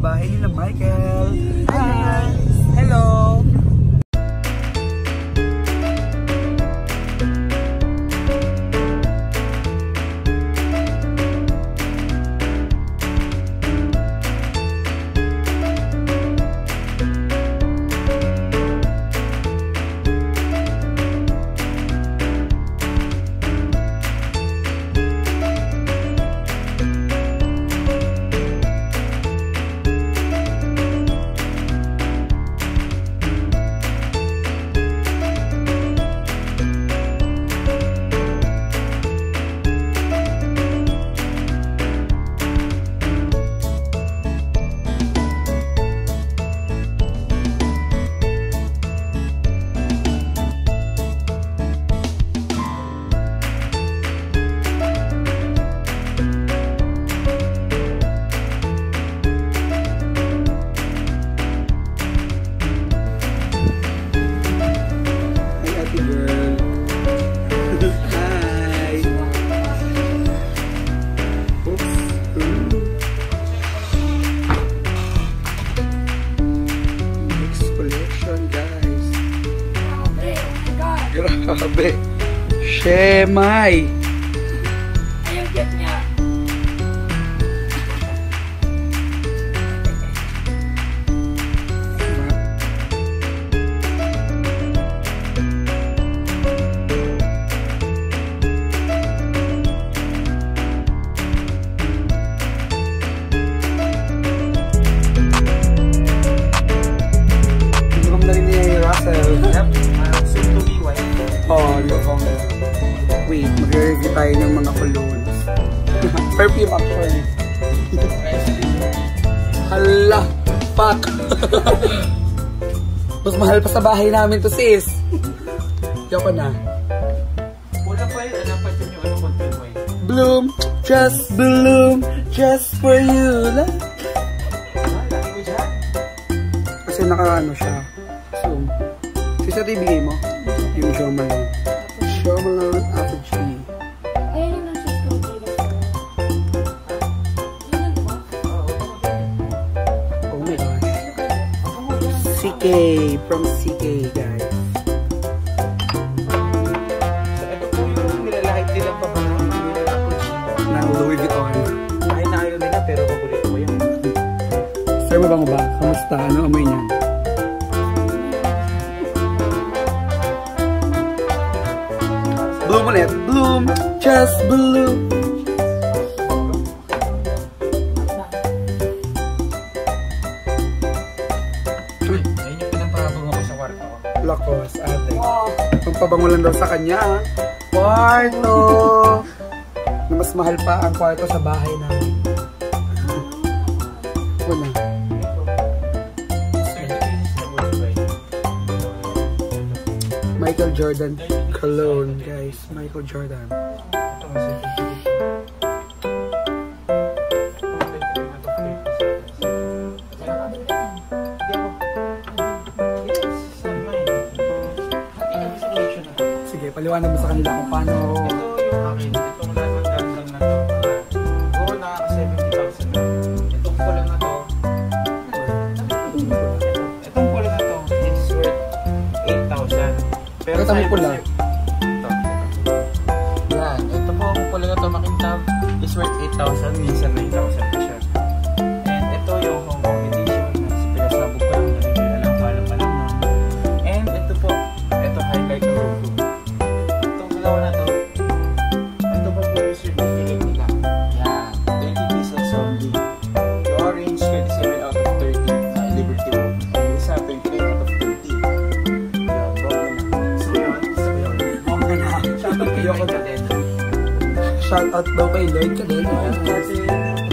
bahay nila Michael. Hi! Hello! Grabe. Shemay. Ayun, get niya. Inom na rin niya yung Russel. Yep. Soon to be white. Oh, wait, mag-review tayo ng mga colognes. Perfume actually. Hala, fuck. Mas mahal pa sa bahay namin to, sis. Yoko na. Una pa yun, alam pa dyan yung ano content mo eh. Bloom just for you. Laki mo dyan? Kasi naka-ano siya. So, sis, ito ibigay mo? Yung Malone. Malone Apple Tree. Ayun yung nasa studio. Oh my gosh. CK. From CK, guys. So, ito po yung nilalahit nilang pabango. Ng Louis Vuitton. Kahit na ayaw nila, pero paborito ko yan. Sir, mabango ba? Kamusta? Ano amoy niyan? Bloom ulit. Bloom. Just bloom. Ayun yung pinapabango ko sa kwarto ko. Lacoste, ate. Pampabango lang daw sa kanya, ah. Kwarto. Na mas mahal pa ang kwarto sa bahay namin. Una. Michael Jordan cologne, guys. Michael Jordan. Ito nga sa Sige, paliwanag mo sa kanila kung paano. ito yung akin. Itong lahat ng gandang na to. Siguro nakaka-70,000 na. Itong pula na to. Itong pula na to is worth 8,000. Pero Ito may pula. Ito. Yan. Ito po ang pula na to makintab is worth 8,000. Minsan 9,000 pa siya. And ito yung Hong Kong edition. Pinasabog ko lang. Alam pa lang. And ito po. Ito highlight ng logo. Itong dalawa na to. Ito po po yung certificate nila. Yan. 30 pieces only. Yung orange 27 out of 30 na Liberty Walk. Yung isa 29 out of 30. Yan. Bobo na. So yun. Bobo na. Shoutout kayo ko din. Shout out daw kay Lloyd ka din. Kasi